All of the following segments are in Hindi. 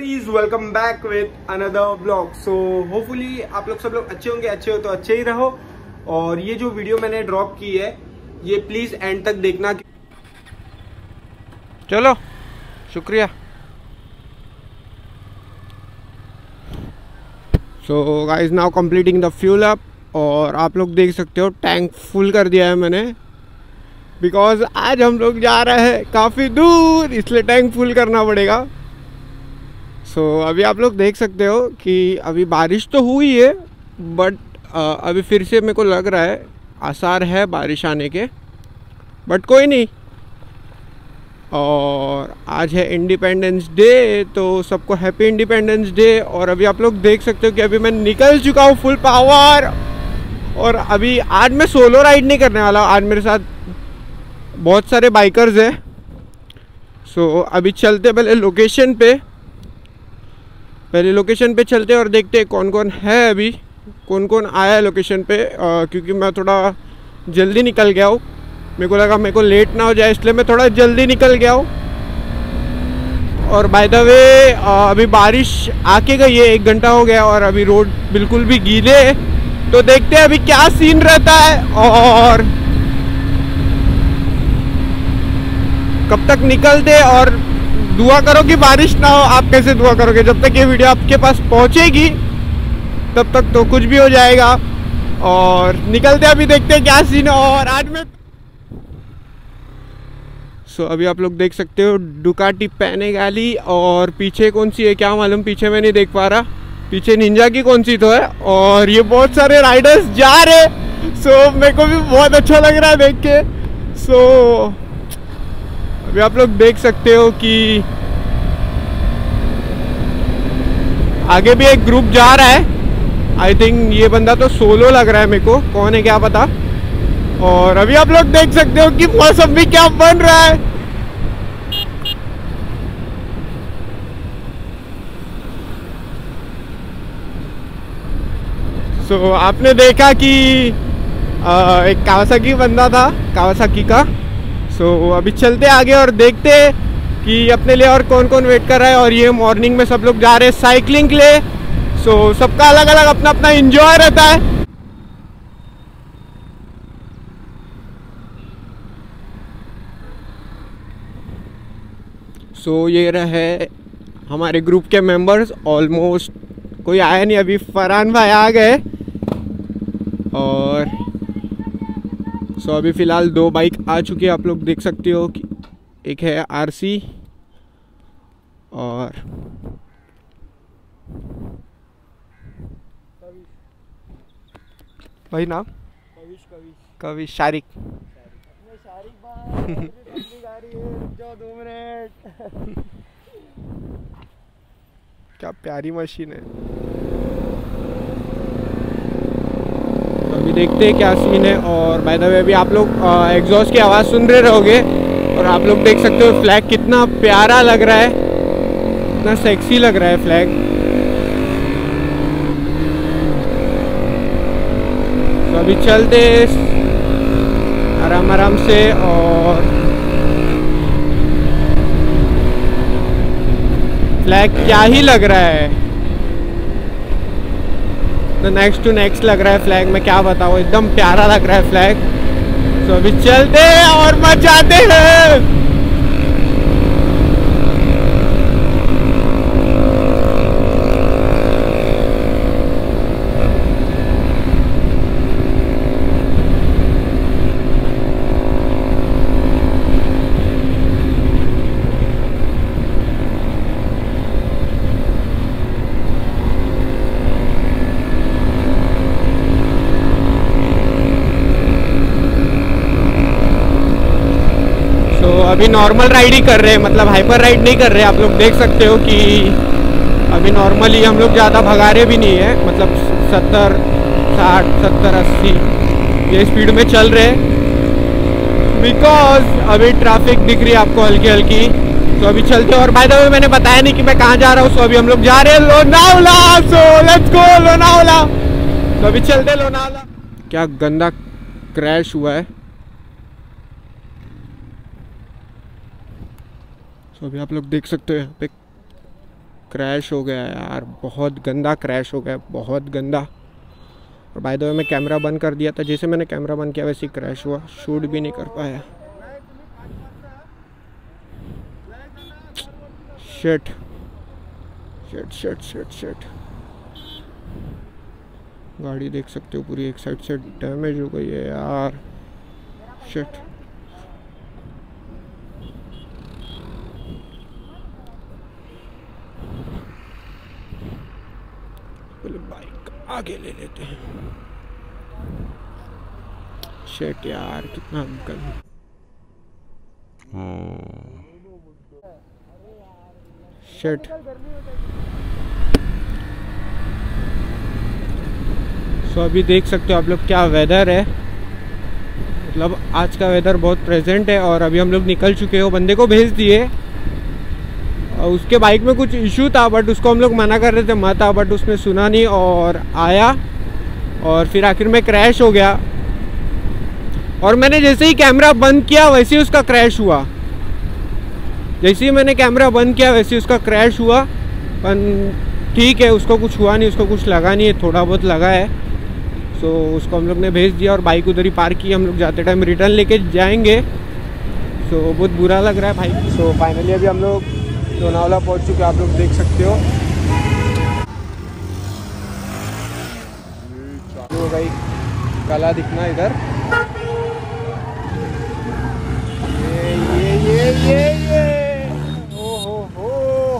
Buddies, welcome back with another blog. So hopefully आप लोग सब लोग अच्छे होंगे, अच्छे हो तो अच्छे ही रहो। और ये जो वीडियो मैंने ड्रॉप की है ये प्लीज एंड तक देखना। चलो शुक्रिया। So guys now completing the fuel up, और आप लोग देख सकते हो टैंक फुल कर दिया है मैंने, बिकॉज आज हम लोग जा रहे हैं काफ़ी दूर, इसलिए टैंक फुल करना पड़ेगा। सो अभी आप लोग देख सकते हो कि अभी बारिश तो हुई है, बट अभी फिर से मेरे को लग रहा है आसार है बारिश आने के, बट कोई नहीं। और आज है इंडिपेंडेंस डे, तो सबको हैप्पी इंडिपेंडेंस डे। और अभी आप लोग देख सकते हो कि अभी मैं निकल चुका हूँ फुल पावर। और अभी आज मैं सोलो राइड नहीं करने वाला, आज मेरे साथ बहुत सारे बाइकर्स हैं। सो अभी चलते पहले लोकेशन पे चलते और देखते कौन कौन है, अभी कौन कौन आया है लोकेशन पे। क्योंकि मैं थोड़ा जल्दी निकल गया हूँ, मेरे को लगा मेरे को लेट ना हो जाए, इसलिए मैं थोड़ा जल्दी निकल गया हूँ। और बाय द वे अभी बारिश आके गई है, 1 घंटा हो गया और अभी रोड बिल्कुल भी गीले है। तो देखते हैं अभी क्या सीन रहता है और कब तक निकलते। और दुआ करो कि बारिश ना हो। आप कैसे दुआ करोगे? जब तक ये वीडियो आपके पास पहुंचेगी तब तक तो कुछ भी हो जाएगा। और निकलते अभी देखते हैं क्या सीन है। और आज मैं अभी आप लोग देख सकते हो डुकाटी पैनेगाली, और पीछे कौन सी है क्या मालूम, पीछे मैं नहीं देख पा रहा, पीछे निंजा की कौन सी तो है। और ये बहुत सारे राइडर्स जा रहे, मेरे को भी बहुत अच्छा लग रहा है देख के। अभी आप लोग देख सकते हो कि आगे भी एक ग्रुप जा रहा है। आई थिंक ये बंदा तो सोलो लग रहा है मेरे को, कौन है क्या पता। और अभी आप लोग देख सकते हो कि मौसम भी क्या बन रहा है। आपने देखा कि एक कावासाकी बंदा था, कावासाकी का। अभी चलते आगे और देखते कि अपने लिए और कौन कौन वेट कर रहा है। और ये मॉर्निंग में सब लोग जा रहे हैं साइकिलिंग के लिए। सबका अलग अलग अपना अपना एंजॉय रहता है। ये रहे हमारे ग्रुप के मेंबर्स, ऑलमोस्ट कोई आया नहीं, अभी फरहान भाई आ गए। और अभी फ़िलहाल 2 बाइक आ चुकी है, आप लोग देख सकते हो कि एक है आरसी और भाई नाम कविश शारिक। जाओ 2 मिनट। क्या प्यारी मशीन है। अभी देखते हैं क्या सीन है। और बाय द वे अभी आप लोग एग्जॉस्ट की आवाज़ सुन रहे रहोगे। और आप लोग देख सकते हो फ्लैग कितना प्यारा लग रहा है, कितना सेक्सी लग रहा है फ्लैग। अभी चलते आराम आराम से। और फ्लैग क्या ही लग रहा है, नेक्स्ट टू नेक्स्ट लग रहा है फ्लैग, मैं क्या बताऊँ, एकदम प्यारा लग रहा है फ्लैग। अभी चलते हैं और मचाते हैं। अभी नॉर्मल राइड ही कर रहे हैं, मतलब हाइपर राइड नहीं कर रहे। आप लोग देख सकते हो कि अभी नॉर्मली हम लोग ज़्यादा भगा रहे भी नहीं है, मतलब 70, 60, 70, 80 ये स्पीड में चल रहे हैं, बिकॉज अभी ट्रैफिक दिख रही है आपको हल्की हल्की। अभी चलते हैं। और बाय द वे मैंने बताया नहीं कि मैं कहाँ जा रहा हूँ। अभी हम लोग जा रहे हैं लोनावला। Let's go Lonavala. अभी चलते लोनावला। क्या गंदा क्रैश हुआ है। अभी आप लोग देख सकते हो यहाँ पे क्रैश हो गया यार, बहुत गंदा क्रैश हो गया, बहुत गंदा। और बाय द वे मैं कैमरा बंद कर दिया था, जैसे मैंने कैमरा बंद किया वैसे ही क्रैश हुआ, शूट भी नहीं कर पाया। Shit shit shit shit shit. गाड़ी देख सकते हो पूरी एक साइड से डैमेज हो गई है यार, शिट। पहले बाइक आगे ले लेते हैं। शिट यार, कितना गंदा। शिट। सो अभी देख सकते हो आप लोग क्या वेदर है, मतलब आज का वेदर बहुत प्रेजेंट है। और अभी हम लोग निकल चुके हो, बंदे को भेज दिए। उसके बाइक में कुछ इशू था बट उसको हम लोग मना कर रहे थे मत आ, बट उसने सुना नहीं और आया, और फिर आखिर में क्रैश हो गया। और मैंने जैसे ही कैमरा बंद किया वैसे ही उसका क्रैश हुआ, जैसे ही मैंने कैमरा बंद किया वैसे ही उसका क्रैश हुआ। पर ठीक है, उसको कुछ हुआ नहीं, उसको कुछ लगा नहीं है, थोड़ा बहुत लगा है। सो उसको हम लोग ने भेज दिया और बाइक उधर ही पार्क की। हम लोग जाते टाइम रिटर्न लेके जाएंगे। सो बहुत बुरा लग रहा है भाई। सो फाइनली अभी हम लोग लोनावला पहुंच चुके, आप लोग देख सकते हो। तो भाई काला दिखना इधर, ये ओ हो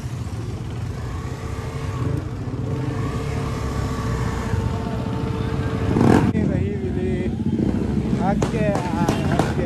रही विली आगे आगे।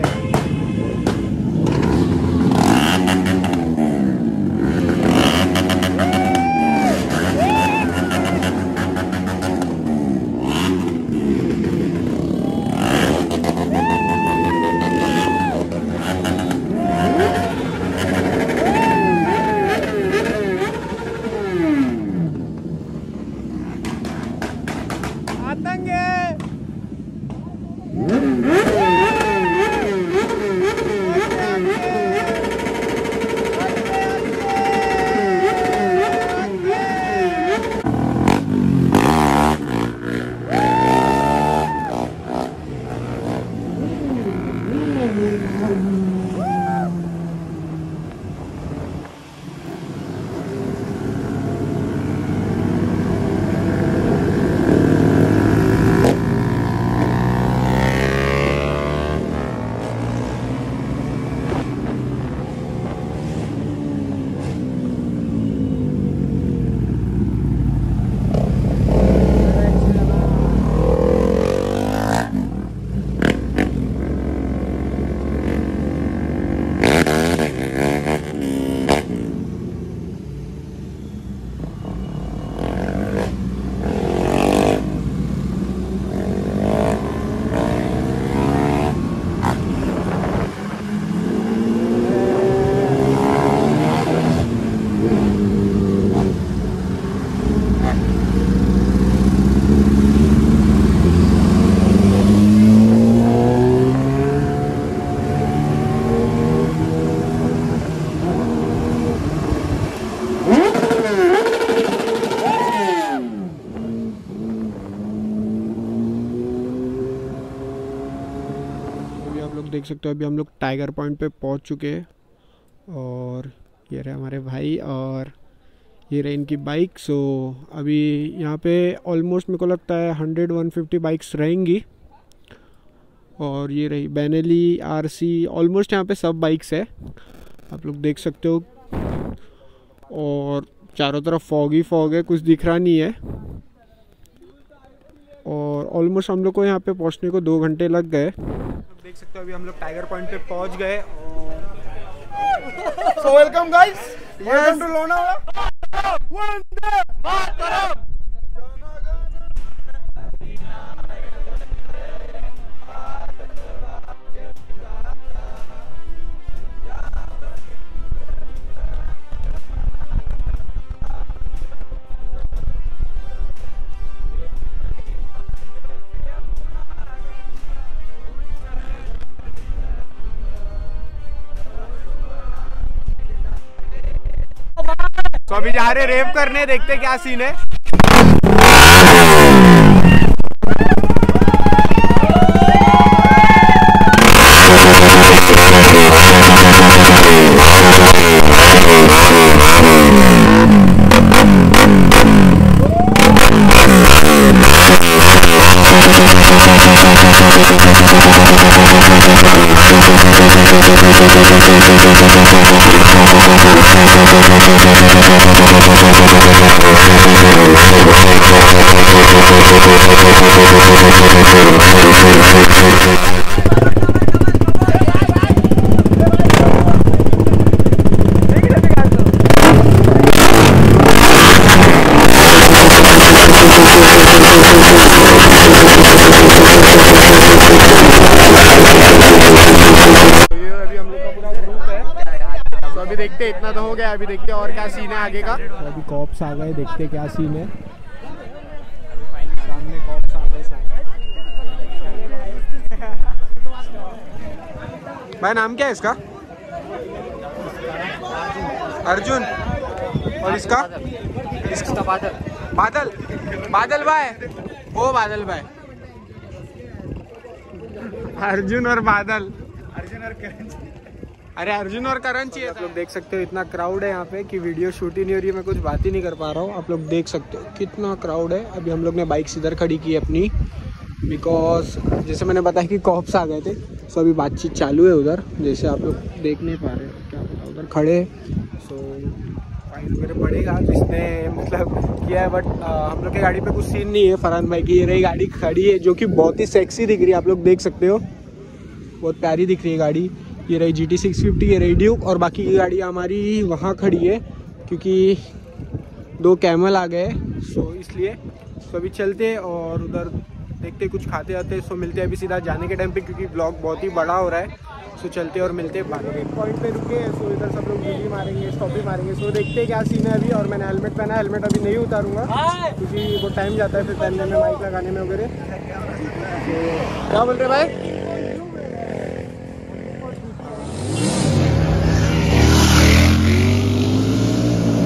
देख सकते हो अभी हम लोग टाइगर पॉइंट पे पहुंच चुके हैं। और ये रहे हमारे भाई और ये रहे इनकी बाइक। सो अभी यहाँ पे ऑलमोस्ट मेरे को लगता है 100-150 बाइक्स रहेंगी। और ये रही बेनेली आरसी, ऑलमोस्ट यहाँ पे सब बाइक्स है, आप लोग देख सकते हो। और चारों तरफ फॉग ही फॉग है, कुछ दिख रहा नहीं है। और ऑलमोस्ट हम लोग को यहाँ पे पहुँचने को 2 घंटे लग गए। देख सकते हो अभी हम लोग टाइगर पॉइंट पे पहुँच गए। So welcome guys, welcome to Lonavala. वंदे मातरम। तो अभी जा रहे रेव करने, देखते क्या सीन है। अभी देखते इतना तो हो गया, अभी देखते और क्या सीन है आगे का। तो अभी कॉप्स आ गए, देखते क्या सीन है। सामने कॉप्स आ गए। भाई नाम क्या है इसका? अर्जुन। और इसका? इसका बादल। बादल बादल भाई, ओ बादल भाई। अर्जुन और बादल, अर्जुन और करण। अरे अर्जुन और करण चाहिए। आप लोग देख सकते हो इतना क्राउड है यहाँ पे कि वीडियो शूट ही नहीं हो रही है, मैं कुछ बात ही नहीं कर पा रहा हूँ। आप लोग देख सकते हो कितना क्राउड है। अभी हम लोग ने बाइक इधर खड़ी की है अपनी, बिकॉज जैसे मैंने बताया कि कॉप्स आ गए थे। सो अभी बातचीत चालू है उधर, जैसे आप लोग देख नहीं पा रहे क्या पता उधर खड़े। सो फाइन वगैरह पड़ेगा जिसने मतलब किया है, बट हम लोग की गाड़ी पे कुछ सीन नहीं है। फरहान भाई की ये रही गाड़ी खड़ी है, जो कि बहुत ही सेक्सी दिख रही है। आप लोग देख सकते हो बहुत प्यारी दिख रही है गाड़ी। ये रही GT 650, ये रही ड्यूक, और बाकी की गाड़ी हमारी वहाँ खड़ी है क्योंकि 2 कैमल आ गए। सो इसलिए तो अभी चलते और उधर देखते कुछ खाते आते। सो मिलते हैं अभी सीधा जाने के टाइम पे, क्योंकि ब्लॉग बहुत ही बड़ा हो रहा है। सो चलते और मिलते हैं बाद में। एक पॉइंट पे रुके, सो इधर सब लोग ड्यूटी मारेंगे, स्टॉप भी मारेंगे। सो देखते क्या सीन है अभी। और मैंने हेलमेट पहना, हेलमेट अभी नहीं उतारूंगा क्योंकि बहुत टाइम जाता है फिर पहनने में, माइक लगाने में वगैरह। तो क्या बोल रहे भाई?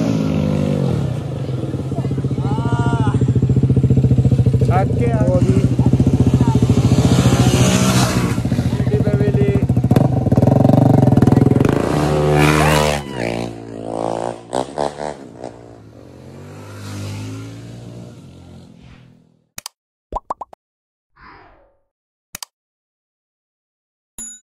के अभी